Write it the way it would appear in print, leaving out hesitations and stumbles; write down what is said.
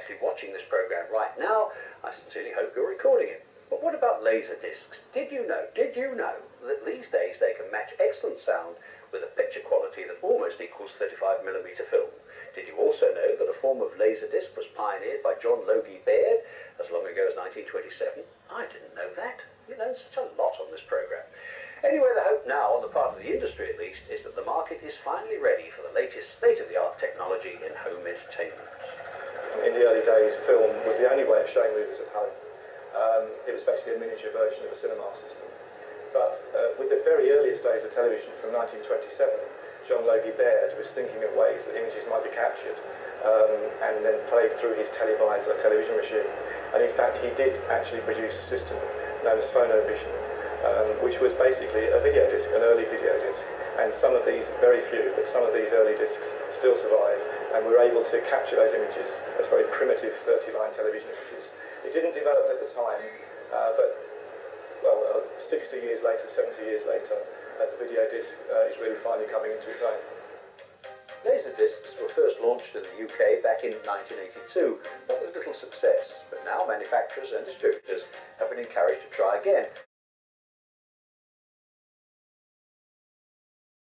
actually watching this program right now, I sincerely hope you're recording it. But what about Laserdiscs? Did you know that these days they can match excellent sound with a picture quality that almost equals 35mm film? Did you also know that a form of Laserdisc was pioneered by Logie Baird as long ago as 1927? I didn't know that. You learn such a lot on this program. Anyway, the hope now, on the part of the industry at least, is that the market is finally ready for the latest state-of-the-art technology in home entertainment. In the early days, film was the only way of showing movies at home. It was basically a miniature version of a cinema system. But with the very earliest days of television from 1927, Logie Baird was thinking of ways that images might be captured and then played through his televisor television machine. And in fact, he did actually produce a system known as Phonovision, which was basically a video disc, an early video disc. And some of these, very few, but some of these early discs still survive, and we were able to capture those images as very primitive 30-line television images. It didn't develop at the time, but 60 years later, 70 years later, the video disc is really finally coming into its own. Laserdiscs were first launched in the UK back in 1982, but with little success. But now manufacturers and distributors have been encouraged to try again,